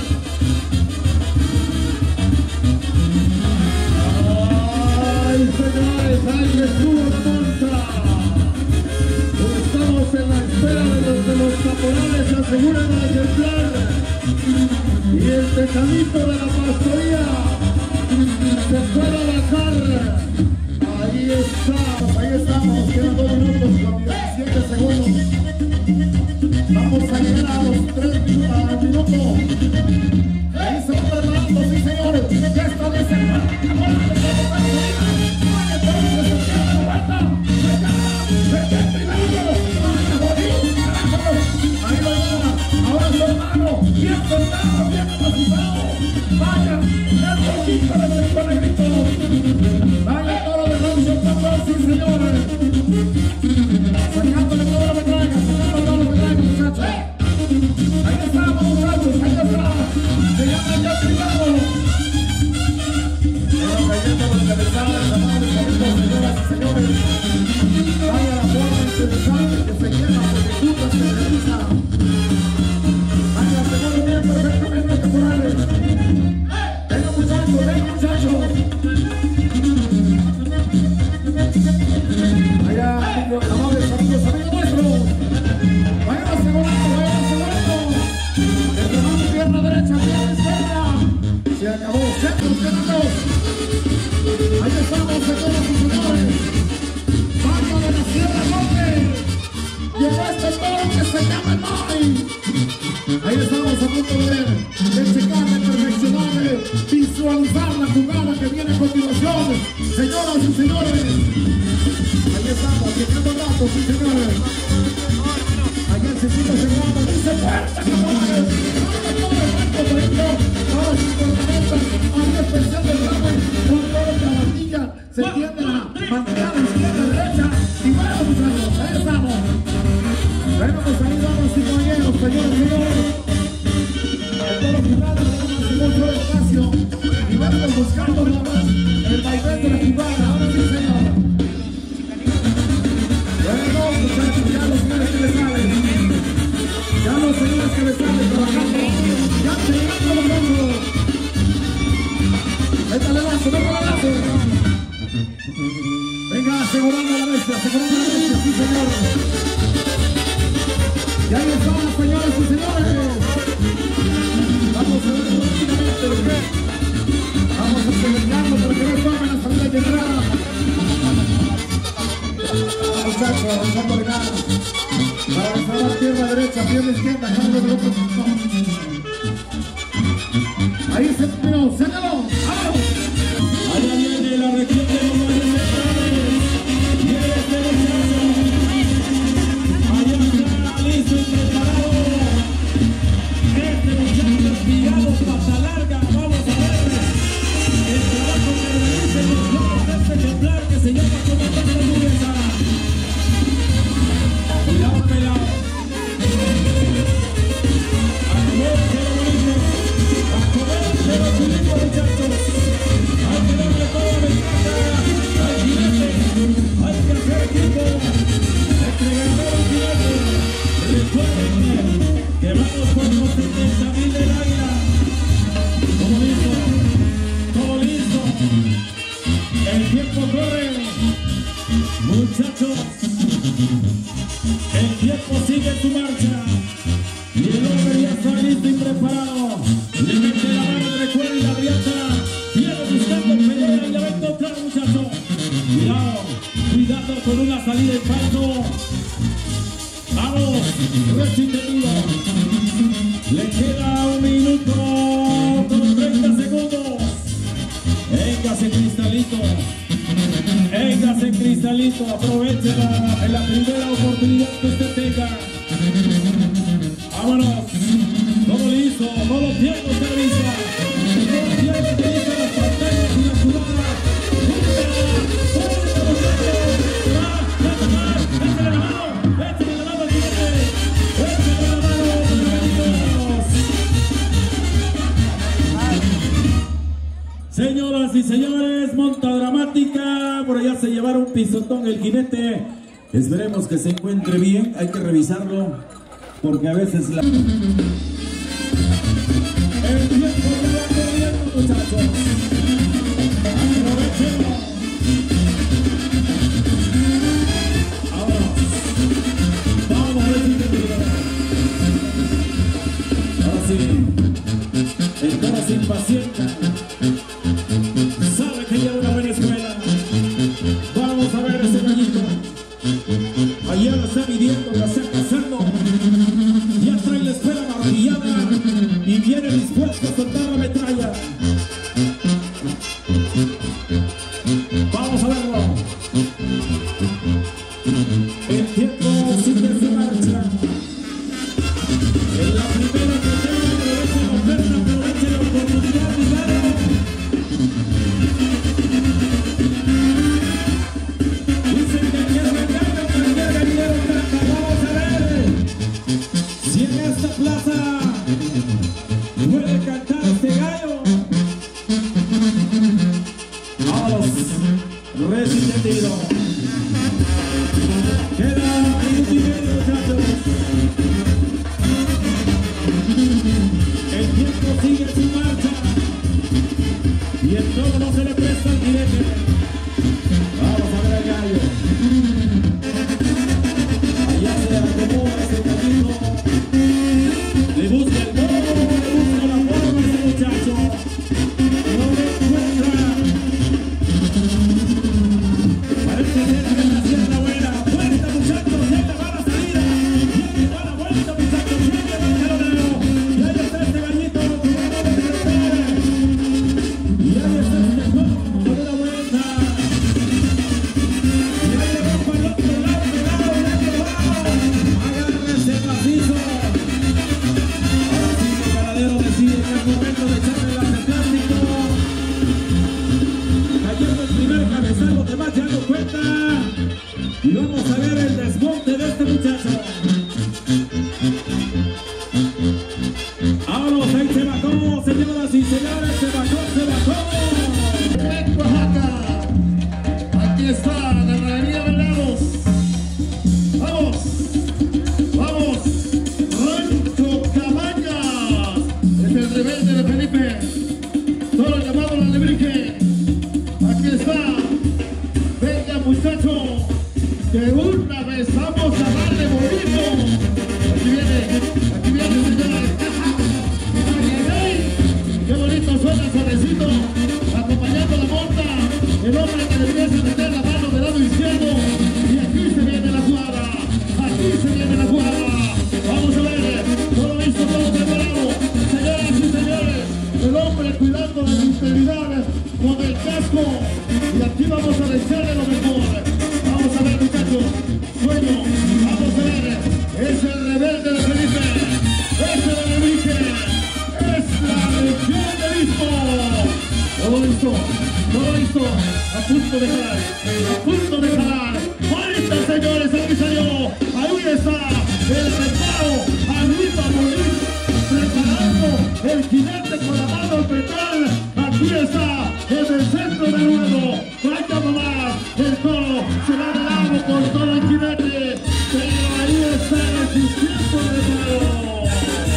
Ay, señores. Ahí estuvo la monta. Estamos en la espera de los caporales que aseguran el ejemplar. Y el tejadito de la pastoría se puede bajar. Ahí estamos, quedan 2 minutos con 17 segundos. Vamos a llegar a los 3 minutos. Ahí se va preparando, sí señores. Ya establece el ahora su hermano, bien soldado, bien capacitado. Vaya, el poquito de ese negrito. Vaya toro de Rancho Patrón, sí señores. Sacándole todo lo que traiga, muchachos. Ahí estamos, muchachos, ahí está. Se llama ya privado. Pero cayendo los cabezales, amables amigos, señoras y señores. Vaya la forma interesante que se llena, se ejecuta, se realiza. Bien, perfectamente, caporales. Venga, muchachos, venga, muchachos. Allá, amables amigos nuestros. Vayan asegurando, vayan asegurando. Desde mano pierna derecha, pierna izquierda. Se acabó, centros, quedan 2. Ahí estamos, señoras y señores. Baja de la Sierra Norte. Llegó este toro que se llama el Moy. Ahí estamos a punto de checar, de perfeccionar, de visualizar la jugada que viene a continuación. Señoras y señores, ahí estamos, llegando el rato, sí señores. Ahí el Cecito Sembrano dice fuerza, cabrones. Ahora sí por la meta, ahí especial del ramo, con todo la bandilla, se tiende la bandera de izquierda a derecha. Y bueno, muchachos, ahí estamos. Bueno, pues ahí vamos, y caballeros, señores y señores. El toro jugado tenemos mucho espacio y vamos buscando el vaivén de la jugada. Sí, señor. Bueno, muchachos, ya los señores que le salen. Ya los señores que le salen trabajando. Ya se llegan los hombros. Métale lazo, métale lazo. Venga, asegurando la bestia, sí, señor. Y ahí están, señoras y señores. Vamos a ver rápidamente lo que vamos a acelerarlo para que no tomen la salida de entrada. Muchachos, dándole ganas. Para desarmar pierna derecha, pierna izquierda, cambio del otro. Ahí se terminó, se acabó. ¡Vámonos! Allá viene la región de los Valles Centrales. Viene este muchacho. Allá está listo y preparado. Este muchacho espigado, pata larga. Vamos a ver el trabajo que realiza los lobos de este ejemplar que se llama Comandante Dureza. Cuidado, pelado. Que vamos por los 70,000 del águila. Todo listo. Todo listo. El tiempo corre. Muchachos. El tiempo sigue su marcha. Y el hombre ya está listo y preparado. Le mete la mano de recuerdo y la riata. Viene buscando pelea y la va a encontrar, muchacho. Cuidado, cuidado con una salida en falso. Vamos, resistenido. Le queda 1 minuto con 30 segundos. Véngase, Cristalito. Véngase, Cristalito. Aprovechela en la primera oportunidad que usted tenga. Vámonos. Todo listo, todo tiempo se avisa. Todo tiempo se avisa las pantallas y la jugada. Échale la mano al jinete. Échale la mano, señoras y señores, monta dramática. Por allá se llevaron un pisotón el jinete. Esperemos que se encuentre bien. Hay que revisarlo, porque a veces la... El tiempo ya va corriendo, muchachos. Aprovechenlo. Vamos a ver si te digo. Ahora sí. El toro se impacienta. Sabe que lleva una buena escuela. Vamos a ver ese gallito. Allá lo está midiendo, lo está cazando. Ya trae la escuela martillada y viene dispuesto a soltar la metralla. Vamos a verlo. El tiempo sigue su marcha. En la primera que tenga, aproveche la oferta, aproveche la oportunidad, claro. Dicen que aquí es regalo, cualquier gallero canta. Vamos a ver si en esta plaza puede cantar este gallo. Vamos, resentido. Queda 1 minuto y medio, muchachos. El tiempo sigue su marcha y el toro no se le presta al jinete. Vamos a ver al gallo. Allá se acomoda ese camino. Le busca el modo, le busca la forma ese muchacho. No lo encuentra. Parece ser que la hacienda buena. Vuelta, muchachos, se le va la salida. Viene va la vuelta, muchachos, sigue el jaloneo. Y ahí está este gallito, jugando de tercera. Y ahí está este juego con una vuelta. Y ahí le va para el otro lado, pegado, y ahí le va. Agárrese el macizo. Ahora sí el ganadero decide que es momento de echarle el plástico. Cayendo el primer cabezal, los demás ya no cuenta. Y vamos a ver el desmonte de este muchacho. Vámonos, ahí se bajó, señoras y señores, se bajó, se bajó. En Oaxaca, aquí está la ganadería Venados. Vamos, vamos, Rancho Cabañas, es el rebelde de Felipe, todo llamado la Lebrique. Aquí está, venga muchacho, que una vez vamos a darle bonito. Aquí viene señores. Qué bonito suena el sonecito, acompañando la monta, el hombre que le empieza a meter la mano del lado izquierdo. Y aquí se viene la jugada, aquí se viene la jugada. Vamos a ver, todo listo, todo preparado. Señoras y señores, el hombre cuidando de su integridad con el casco. Y aquí vamos a desearle lo mejor. Vamos a ver, muchachos, sueño, vamos a ver, es el rebelde de Felipe, es el Enrique, es la región del Istmo. Todo listo, a punto de jalar, ¡Ahorita, señores, aquí salió! Ahí está, el reparo, arriba Molín, preparando el jinete con la mano al petal. Aquí está, en el centro del ruedo, vaya nomás, el toro se va de lado por todo el jinete, pero ahí está resistiendo el reparo.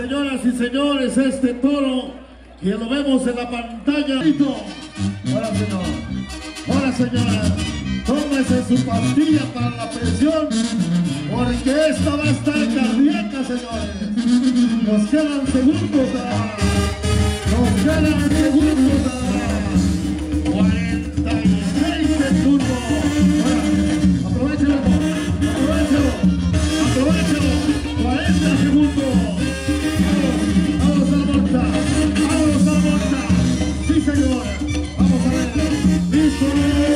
Señoras y señores, este toro que lo vemos en la pantalla. Hola, señor. Hola, señora. Tómese su pastilla para la presión, porque esta va a estar cardíaca, señores. Nos quedan segundos nada más. Nos quedan segundos nada más. 46 segundos. Ahora, aprovechelo. 40 segundos. Vamos a la bolsa. Sí, señora. Vamos a ver. Listo.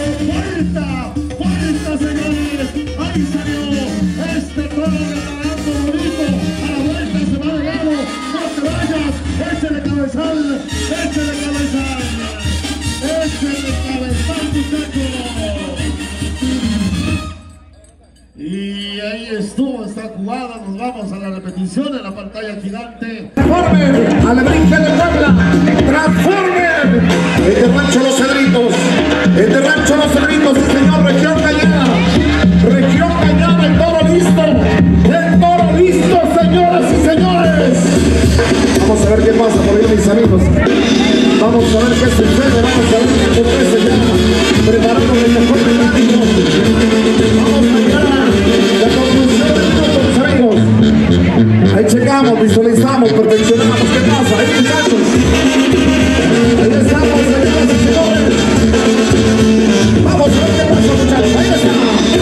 40, señores. Ahí salió. Este toro regalando bonito. A la vuelta se va de lado. No te vayas. Échale cabezal, muchachos. Y ahí estuvo esta jugada. Nos vamos a la repetición en la pantalla gigante. Transformen a la brinca de Puebla. Transformen. El de Rancho Los Cedritos. El de Rancho Los Cedritos, el señor Región Cañada. Región Cañada, el toro listo. El toro listo, señoras y señores. Vamos a ver qué pasa por ahí, mis amigos. Vamos a ver qué sucede. Vamos a ver qué acontece ya. Preparando el mejor mecánico. Vamos allá. La conclusión del minuto, mis amigos. Ahí checamos, visualizamos, perfeccionamos. ¿Qué pasa? Ahí, muchachos. Ahí estamos, señoras y señores. Vamos a ver qué pasa, muchachos. Ahí está.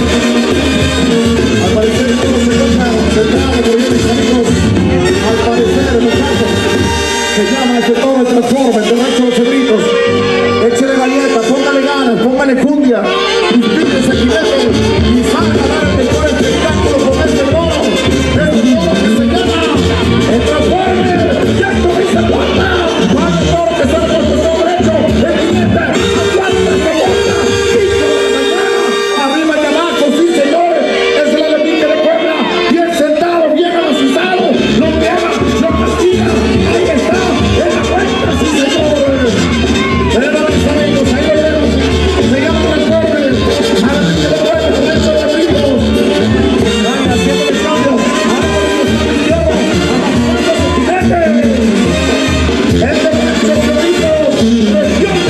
Al parecer todo se encuentra centrado, muy bien, mis amigos. Al parecer, muchachos, se llama este toro el Transformer de Rancho Los Cedritos. Échele galleta, póngale ganas, póngale cumbia, inspírese jinete y salga a dar el mejor espectáculo con este toro. El toro que se llama el Transformer. Y esto dice aguanta. Para el toro que sale por su lado derecho, el jinete, aguanta, se aguanta. 5 de la mañana, arriba y abajo, sí señores. Es el Alevín de Puebla, bien sentado, bien amacizado. Lo pega, lo castiga. Ahí está, en la cuenta, sí señores. Pero mis amigos, ahí lo vemos. Se llama Transformer. Alevín de Puebla, con estos amigos. Vaya haciendo el cambio. Ahora por el izquierdo, amacizando su jinete. El de Rancho Los Cedritos, Región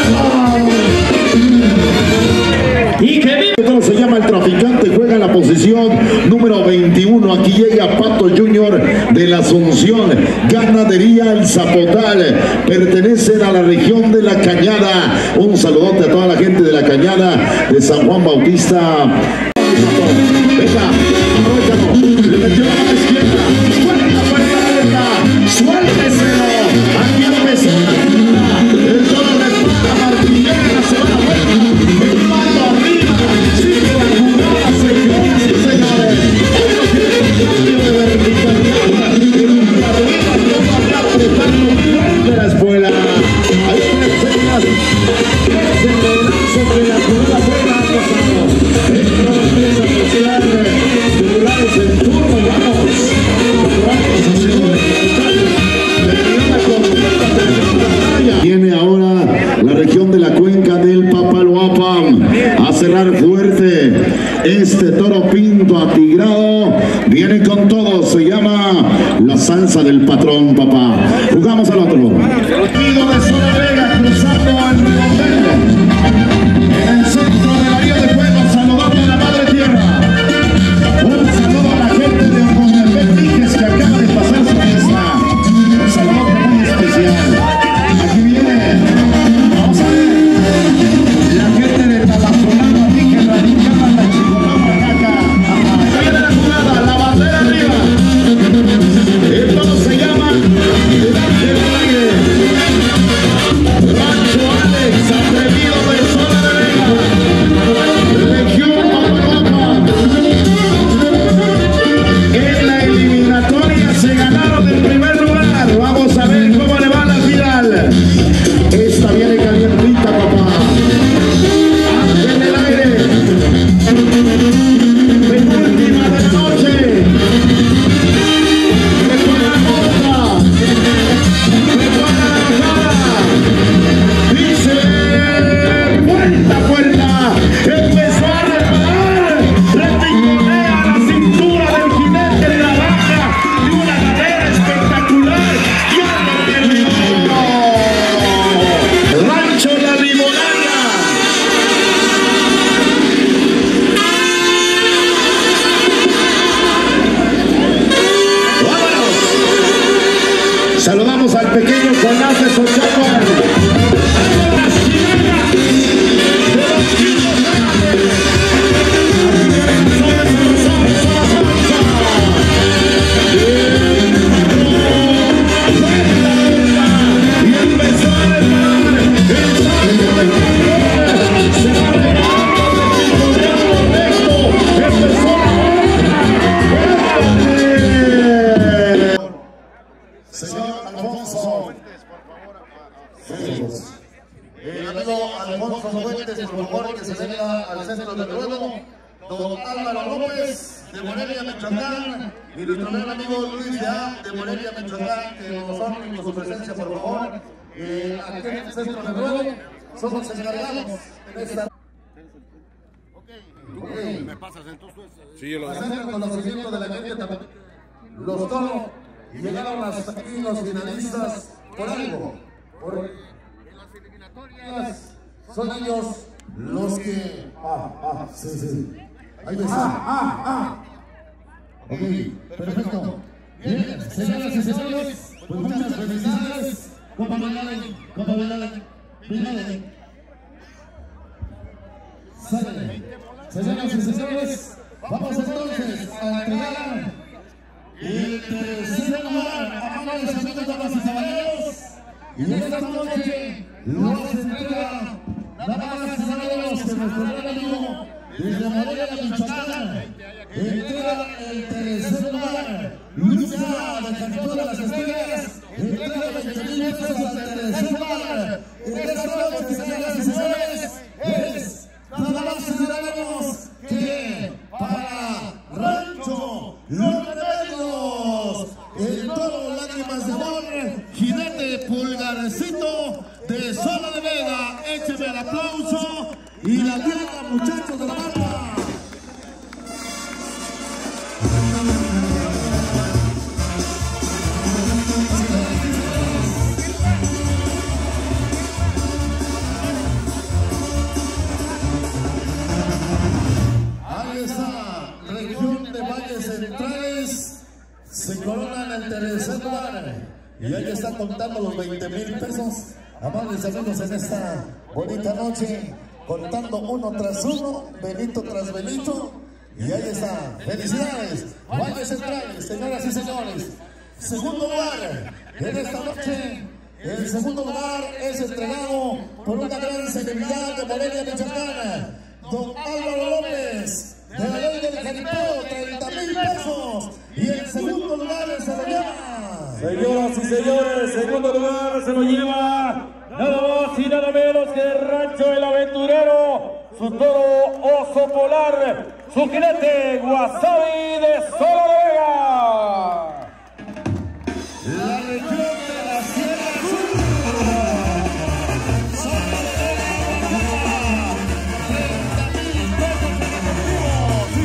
Cañada. Y que se llama el traficante, juega en la posición número 21. Aquí llega Pato Junior de la Asunción, Ganadería El Zapotal, pertenecen a la región de La Cañada. Un saludote a toda la gente de La Cañada, de San Juan Bautista. Venga, aprovechalo, le metió la mano izquierda, suelta, suélteselo, aquí empezó la jugada, el toro repara, martillera, se va a la vuelta, el mando arriba, sigue la jugada, señoras y señores. Hoy no tiene un cambio de verticalidad, el arriba, todo acá apretando fuerte la espuela. Ahí tiene señas, se le lanza que la jugada buena ha pasado. El toro empieza a mostrar celulares en turno, vamos haciendo viene ahora la región de la cuenca del Papaloapan a cerrar fuerte. Este toro pinto atigrado viene con todo, se llama la salsa del patrón, papá. Jugamos al otro. Pido de Zona Vega cruzando al Río Verde. En el centro de la Río de Puebla, saludando a la madre tierra. Un saludo a la gente de Ocotlán que acaba de pasar su fiesta. Un saludo muy especial. Aquí viene, vamos a ver, la gente de Talasolano, aquí que radicaba en la Chihuahua, Oaxaca. Ahí viene la jugada, la bandera arriba. Esto se llama el Ángel Aire. pequeño Conaces Ochapa. Señor Alfonso, el amigo Alfonso Fuentes, por favor, que se venga al centro del ruedo. Don Álvaro López, de Morelia, Michoacán, y nuestro gran amigo Luis de Morelia, Michoacán, que nos honren con su presencia, por favor. Aquí en el centro del ruedo somos encargados en esta. ¿Me pasas entonces? Sí, yo lo hacer el conocimiento de la gente también. Los toros llegaron hasta aquí los finalistas por algo. En las eliminatorias son ellos los que. Sí. Ahí está. Ok, perfecto. Bien, señoras y señores, pues muchas felicidades. Compa Benale. Sale. Señoras y señores, vamos entonces a entregar el tercer lugar a amables amigos, damas y caballeros. Y en esta noche nos entrega nada más y nada menos que nuestro gran amigo desde Morelia, Michoacán. Entrega el tercer lugar. Luis del Cartón de las Estrellas entrega 20,000 pesos al tercer lugar. En esta noche, señoras y señores, es nada más y nada menos que para Rancho Los Remedios, el toro Lágrimas de Amor, jinete Pulgarcito de Zona de Vega. Écheme el aplauso y la diana, muchachos de la banda. Ahí está, región de Valles Centrales, se corona en el tercer lugar. Y ahí está contando los 20,000 pesos. Amables amigos, en esta bonita noche, contando uno tras uno, Benito tras Benito. Y ahí está, felicidades, Valles Centrales, señoras y señores. Segundo lugar, en esta noche, el segundo lugar es entregado por una gran celebridad de Morelia, Michoacán, don Álvaro López, de la ley del jaripeo, 30,000 pesos. Y el segundo lugar se lo lleva. Señoras y señores, segundo lugar se lo lleva nada más y nada menos que Rancho El Aventurero, su toro Oso Polar, su jinete Wasabi de Zona de Vega. La región de la Sierra Sur. Zona de Vega. 30,000 pesos en efectivo. Sí,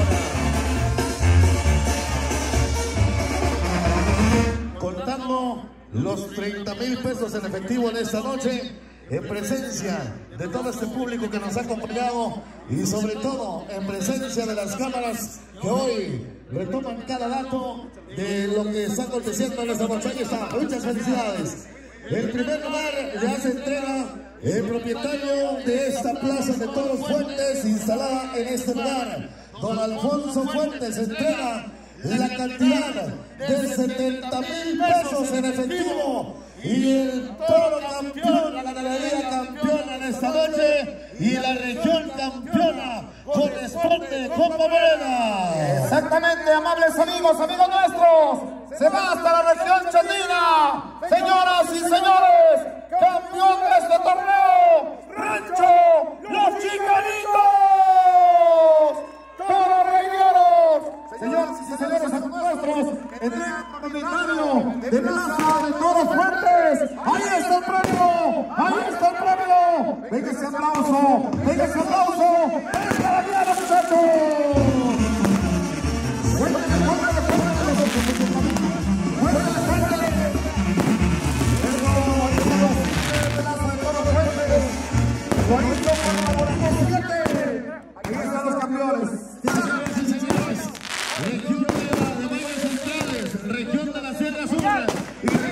señora. Contando los 30,000 pesos en efectivo en esta noche, en presencia de todo este público que nos ha acompañado y sobre todo en presencia de las cámaras que hoy retoman cada dato de lo que está aconteciendo en esta noche. Ahí está, muchas felicidades. En primer lugar le hace entrega el propietario de esta plaza de Toros Fuentes, instalada en este lugar, don Alfonso Fuentes, entrega la cantidad de 70,000 pesos en efectivo. Y el toro campeón, la ganadería campeona en esta noche, y la región campeona corresponde con Morena. Exactamente, amables amigos nuestros, se va hasta la región chandina. Señoras y señores, campeón de este torneo, Rancho Los Chicanitos, toros reineros. Señoras y señores, amigos nuestros, el propietario de Plaza de Toros Fuentes. Ahí está el premio, venga ese aplauso, es para la diana, muchachos. Ahí están los campeones. Señoras y señores, región de Valles Centrales, región de la Sierra Sur, y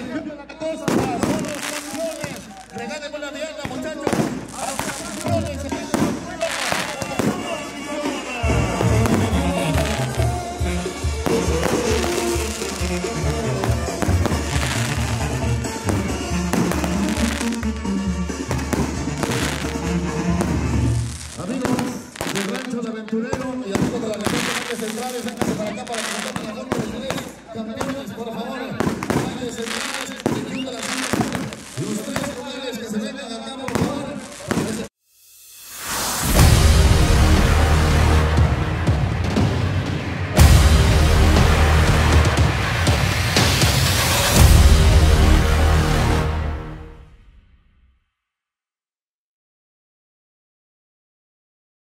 Centrales, véngase para acá para que nos tomen la foto de ustedes, campeones, por favor, centrales,